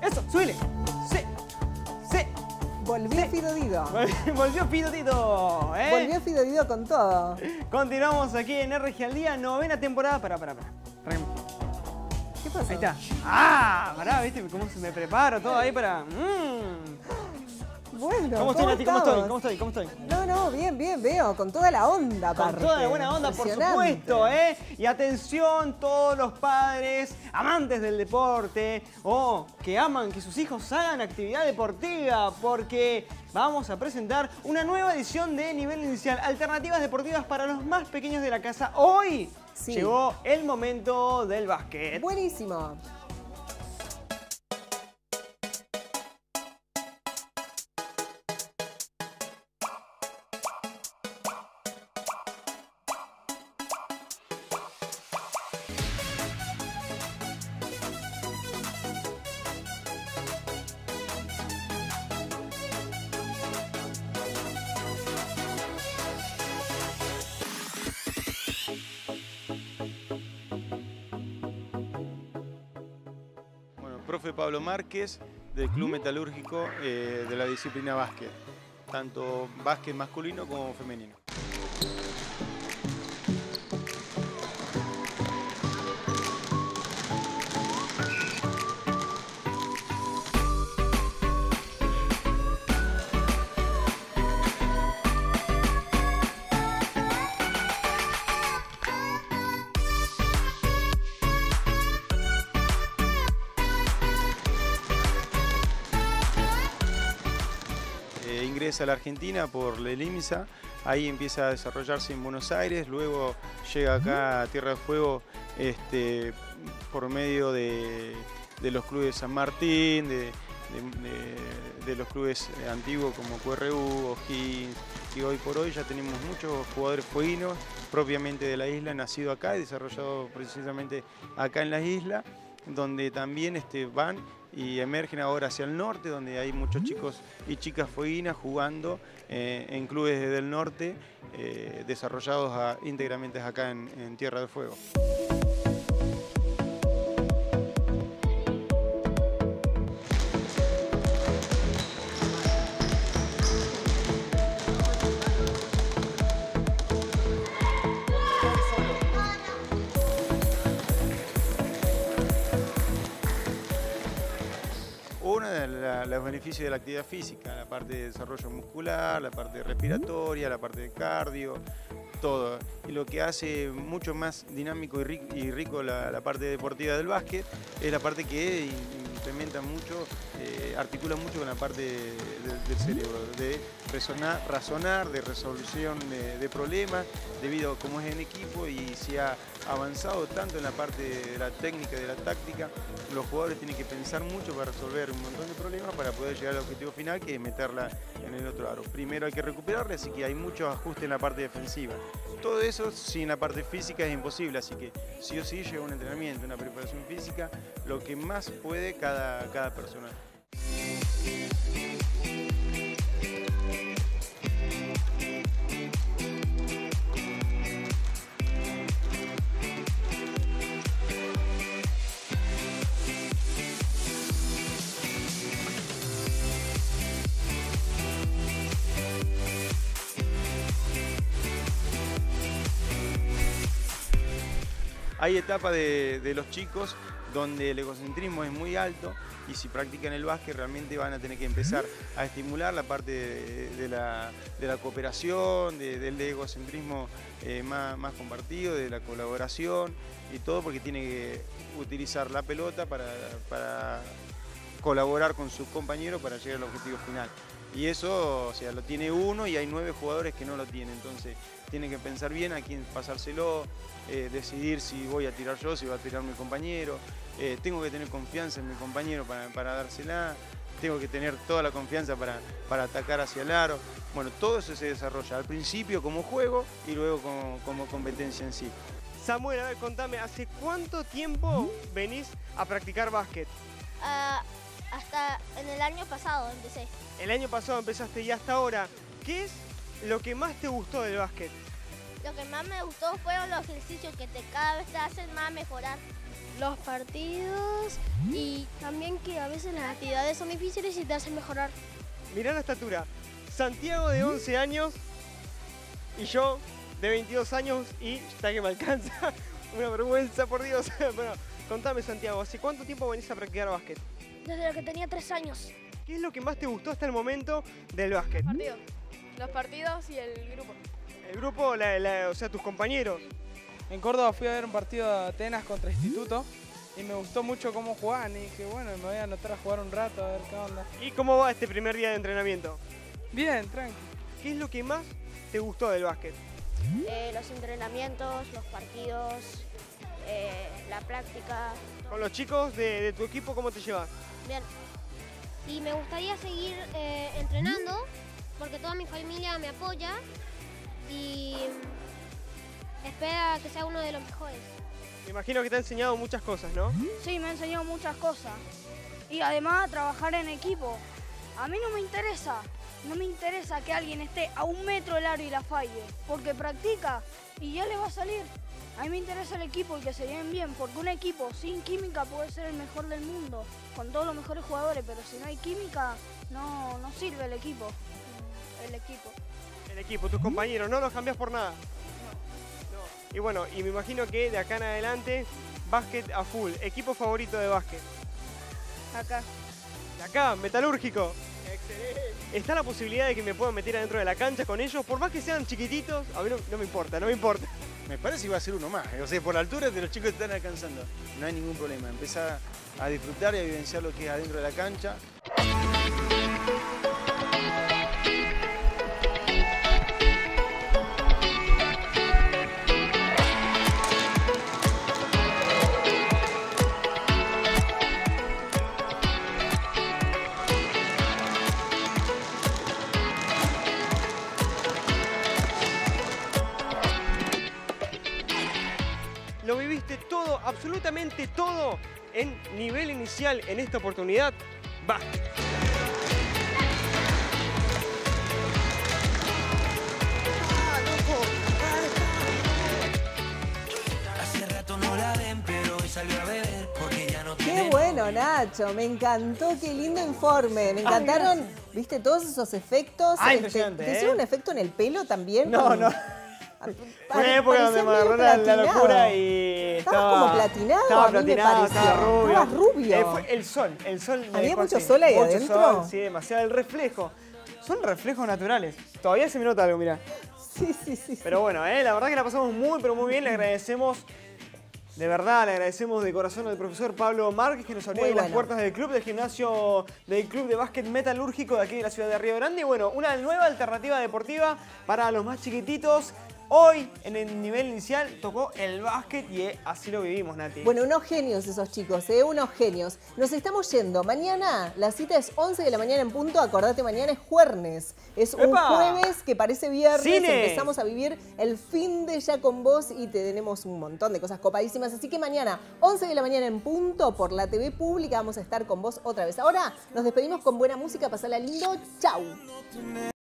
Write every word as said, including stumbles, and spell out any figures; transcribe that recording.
Eso, subile. Sí. Sí. Volvió sí. Fido Dido. Volvió Fido Dido. ¿eh? Volvió Fido Dido con todo. Continuamos aquí en R G al Día, novena temporada. Pará, pará, pará. ¿Qué pasó? Ahí está. Ah, pará, ¿viste cómo se me preparo todo ahí para... Mm. Bueno, ¿Cómo estoy, Nati? ¿Cómo estamos? estoy? ¿Cómo estoy? ¿Cómo estoy? No, no, bien, bien, veo. Con toda la onda, Con aparte. toda la buena onda, por Impresionante. supuesto, ¿eh? Y atención, todos los padres, amantes del deporte, o que aman que sus hijos hagan actividad deportiva, porque vamos a presentar una nueva edición de Nivel Inicial, alternativas deportivas para los más pequeños de la casa. Hoy Sí. llegó el momento del básquet. Buenísimo. Profe Pablo Márquez, del Club Metalúrgico eh, de la disciplina básquet, tanto básquet masculino como femenino. Ingresa a la Argentina por la ELIMSA, ahí empieza a desarrollarse en Buenos Aires, luego llega acá a Tierra del Fuego este, por medio de, de los clubes San Martín, de, de, de, de los clubes antiguos como Q R U, O'Higgins, y hoy por hoy ya tenemos muchos jugadores fueguinos propiamente de la isla, nacido acá y desarrollado precisamente acá en la isla, donde también este, van y emergen ahora hacia el norte, donde hay muchos chicos y chicas fueguinas jugando eh, en clubes del norte, eh, desarrollados a, íntegramente acá en, en Tierra del Fuego. Uno de la, los beneficios de la actividad física, la parte de desarrollo muscular, la parte respiratoria, la parte de cardio, todo. Y lo que hace mucho más dinámico y rico, y rico la, la parte deportiva del básquet es la parte que implementa mucho, eh, articula mucho con la parte de, de, del cerebro, de razonar, razonar de resolución de, de problemas, debido a cómo es en equipo y se ha avanzado tanto en la parte de la técnica y de la táctica. Los jugadores tienen que pensar mucho para resolver un montón de problemas para poder llegar al objetivo final, que es meterla en el otro aro. Primero hay que recuperarla, así que hay mucho ajuste en la parte defensiva. Todo eso sin la parte física es imposible, así que sí o sí lleva un entrenamiento, una preparación física, lo que más puede cada, cada persona. Hay etapas de, de los chicos donde el egocentrismo es muy alto y si practican el básquet realmente van a tener que empezar a estimular la parte de, de, la, de la cooperación, de, del egocentrismo eh, más, más compartido, de la colaboración y todo, porque tiene que utilizar la pelota para, para colaborar con sus compañeros para llegar al objetivo final. Y eso, o sea, lo tiene uno y hay nueve jugadores que no lo tienen, entonces tiene que pensar bien a quién pasárselo, eh, decidir si voy a tirar yo, si va a tirar mi compañero, eh, tengo que tener confianza en mi compañero para, para dársela, tengo que tener toda la confianza para, para atacar hacia el aro. Bueno, todo eso se desarrolla al principio como juego y luego como, como competencia en sí. Samuel, a ver, contame, ¿hace cuánto tiempo venís a practicar básquet? Uh, hasta en el año pasado empecé. El año pasado empezaste y hasta ahora, ¿qué es lo que más te gustó del básquet? Lo que más me gustó fueron los ejercicios que te, cada vez te hacen más mejorar. Los partidos y también que a veces las actividades son difíciles y te hacen mejorar. Mirá la estatura. Santiago de once años y yo de veintidós años y está que me alcanza. Una vergüenza, por Dios. Bueno, contame, Santiago, ¿hace cuánto tiempo venís a practicar básquet? Desde lo que tenía tres años. ¿Qué es lo que más te gustó hasta el momento del básquet? Partidos. Los partidos y el grupo. El grupo, la- la- o sea, tus compañeros. En Córdoba fui a ver un partido de Atenas contra Instituto y me gustó mucho cómo jugaban y dije, bueno, me voy a anotar a jugar un rato a ver qué onda. ¿Y cómo va este primer día de entrenamiento? Bien, tranqui. ¿Qué es lo que más te gustó del básquet? Eh, los entrenamientos, los partidos, eh, la práctica. Con los chicos de, de tu equipo, ¿cómo te llevas? Bien. Y me gustaría seguir eh, entrenando porque toda mi familia me apoya y espera que sea uno de los mejores. Me imagino que te ha enseñado muchas cosas, ¿no? Sí, me ha enseñado muchas cosas. Y además a trabajar en equipo. A mí no me interesa, no me interesa que alguien esté a un metro del aro y la falle, porque practica y ya le va a salir. A mí me interesa el equipo y que se lleven bien, porque un equipo sin química puede ser el mejor del mundo, con todos los mejores jugadores, pero si no hay química, no, no sirve el equipo. El equipo. El equipo, tus compañeros, no los cambias por nada. No. Y bueno, y me imagino que de acá en adelante, básquet a full. ¿Equipo favorito de básquet? Acá. De acá, Metalúrgico. Excelente. ¿Está la posibilidad de que me puedan meter adentro de la cancha con ellos? Por más que sean chiquititos, a mí no, no me importa, no me importa. Me parece que va a ser uno más. O sea, por la altura de los chicos que están alcanzando. No hay ningún problema. Empezar a disfrutar y a vivenciar lo que es adentro de la cancha. Lo viviste todo, absolutamente todo, en nivel inicial en esta oportunidad. Básquet. Hace rato no la ven, pero hoy salió a beber porque ya no Qué tiene bueno, Nacho. Me encantó, qué lindo informe. Me encantaron, viste, todos esos efectos. Ah, Este, impresionante, ¿Te ¿eh? hicieron un efecto en el pelo también? No, no. Fue Fue una época donde me agarró la, la locura y Estabas estaba... como platinado, Estaba a mí me platinado, pareció. estaba rubio. Estabas rubio. Eh, fue el sol, el sol. me ¿Había dejó mucho así. sol ahí Mucho adentro? sol, sí, demasiado. El reflejo. Son reflejos naturales. Todavía se me nota algo, mirá. Sí, sí, sí. Pero bueno, eh, la verdad que la pasamos muy, pero muy bien. Le agradecemos, de verdad, le agradecemos de corazón al profesor Pablo Márquez que nos abrió Muy ahí las bueno. puertas del club, del gimnasio, del club de básquet metalúrgico de aquí de la ciudad de Río Grande. Y bueno, una nueva alternativa deportiva para los más chiquititos. Hoy, en el nivel inicial, tocó el básquet y eh, así lo vivimos, Nati. Bueno, unos genios esos chicos, ¿eh? Unos genios. Nos estamos yendo. Mañana, la cita es once de la mañana en punto. Acordate, mañana es jueves. Es un ¡Epa! jueves que parece viernes. ¡Cine! Empezamos a vivir el fin de ya con vos y te tenemos un montón de cosas copadísimas. Así que mañana, once de la mañana en punto, por la T V pública, vamos a estar con vos otra vez. Ahora nos despedimos con buena música. Pasala lindo. Chau.